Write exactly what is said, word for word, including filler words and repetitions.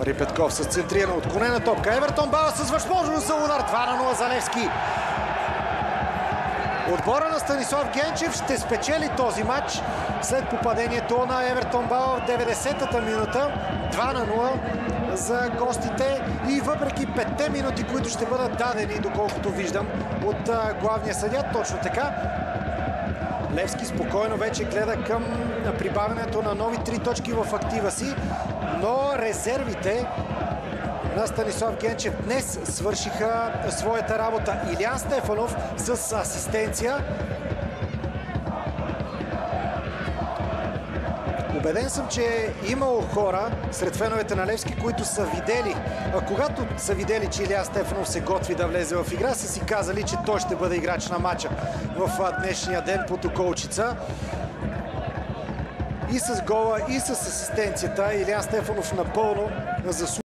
Рипетков с центрирана отклонена топка. Евертон Бауър с възможност за удар. два на нула за Левски. Отбора на Станислав Генчев ще спечели този матч след попадението на Евертон Бауър в деветдесетата минута. два на нула за гостите и въпреки петте минути, които ще бъдат дадени, доколкото виждам, от главния съдия, точно така, Левски спокойно вече гледа към прибавянето на нови три точки в актива си, но резервите на Станислав Генчев днес свършиха своята работа. Илиян Стефанов с асистенция. Убеден съм, че е имало хора сред феновете на Левски, които са видели, а когато са видели, че Илиян Стефанов се готви да влезе в игра, са си казали, че той ще бъде играч на матча в днешния ден под околчица. И с гола, и с асистенцията Илиян Стефанов напълно заслужава